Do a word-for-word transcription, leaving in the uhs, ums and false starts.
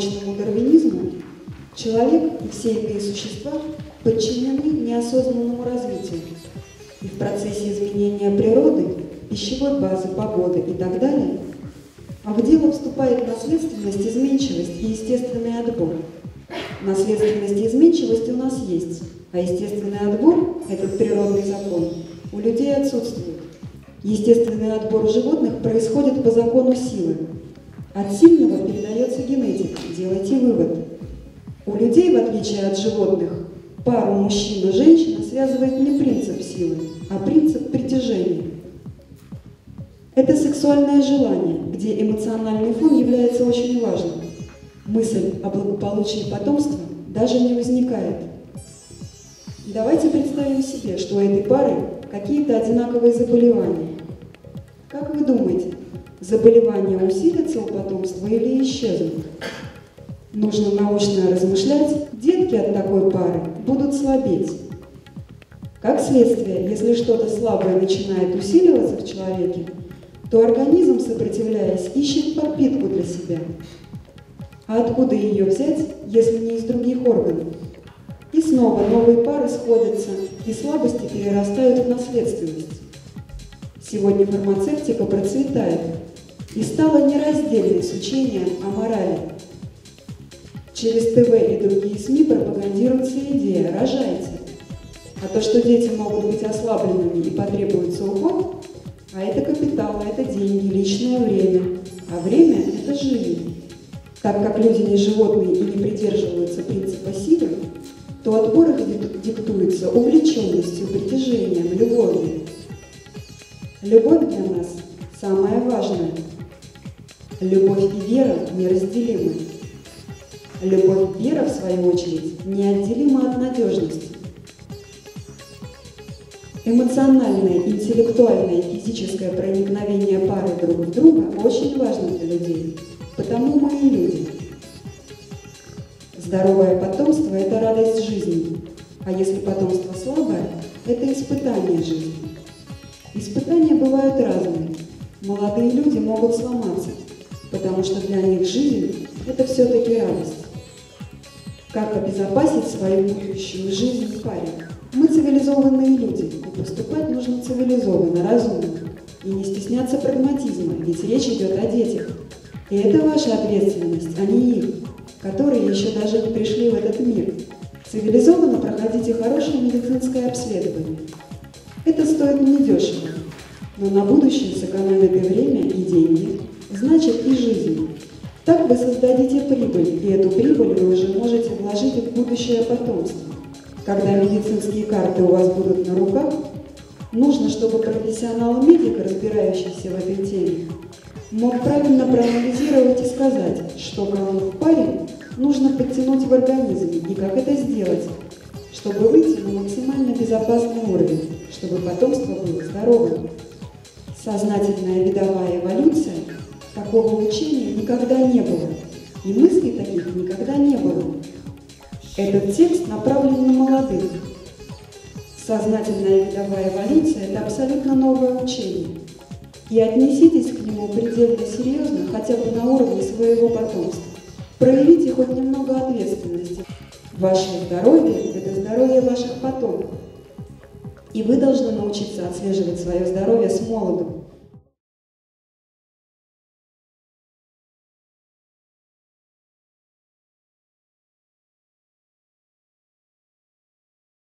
научному дарвинизму человек и все иные существа подчинены неосознанному развитию. И в процессе изменения природы, пищевой базы, погоды и так далее, а в дело вступает наследственность, изменчивость и естественный отбор. Наследственность и изменчивость у нас есть, а естественный отбор, этот природный закон, у людей отсутствует. Естественный отбор у животных происходит по закону силы. От сильного передается генетика. Делайте вывод. У людей, в отличие от животных, пару мужчин и женщина связывает не принцип силы, а принцип притяжения. Это сексуальное желание, где эмоциональный фон является очень важным. Мысль о благополучии потомства даже не возникает. Давайте представим себе, что у этой пары какие-то одинаковые заболевания. Как вы думаете, заболевания усилятся у потомства или исчезнут? Нужно научно размышлять, детки от такой пары будут слабеть. Как следствие, если что-то слабое начинает усиливаться в человеке, то организм, сопротивляясь, ищет подпитку для себя. А откуда ее взять, если не из других органов? И снова новые пары сходятся, и слабости перерастают в наследственность. Сегодня фармацевтика процветает и стала нераздельной с учением о морали. Через ТВ и другие СМИ пропагандируется идея «рожайте». А то, что дети могут быть ослабленными и потребуется уход, а это капитал, это деньги, личное время, а время – это жизнь. Так как люди не животные и не придерживаются принципа силы, то отбор их диктуется увлеченностью, притяжением, любовью. Любовь для нас самое важное. Любовь и вера неразделимы. Любовь и вера, в свою очередь, неотделима от надежности. Эмоциональное, интеллектуальное и физическое проникновение пары друг в друга очень важно для людей, потому мы и люди. Здоровое потомство – это радость жизни, а если потомство слабое – это испытание жизни. Испытания бывают разные. Молодые люди могут сломаться, потому что для них жизнь – это все-таки радость. Как обезопасить свою будущую жизнь в паре? Мы цивилизованные люди, и поступать нужно цивилизованно, разумно. И не стесняться прагматизма, ведь речь идет о детях. И это ваша ответственность, а не их, которые еще даже не пришли в этот мир. Цивилизованно проходите хорошее медицинское обследование. Это стоит недешево, но на будущее сэкономит и время, и деньги, значит и жизнь. Так вы создадите прибыль, и эту прибыль вы уже можете вложить в будущее потомство. Когда медицинские карты у вас будут на руках, нужно, чтобы профессионал-медик, разбирающийся в этой теме, мог правильно проанализировать и сказать, что кому в паре нужно подтянуть в организме и как это сделать, чтобы выйти на максимально безопасный уровень, чтобы потомство было здоровым. Сознательная видовая эволюция – такого учения никогда не было, и мыслей таких никогда не было. Этот текст направлен на молодых. Сознательная видовая эволюция – это абсолютно новое учение. И отнеситесь к нему предельно серьезно, хотя бы на уровне своего потомства. Проявите хоть немного ответственности. Ваше здоровье – это здоровье ваших потомков. И вы должны научиться отслеживать свое здоровье с молоду.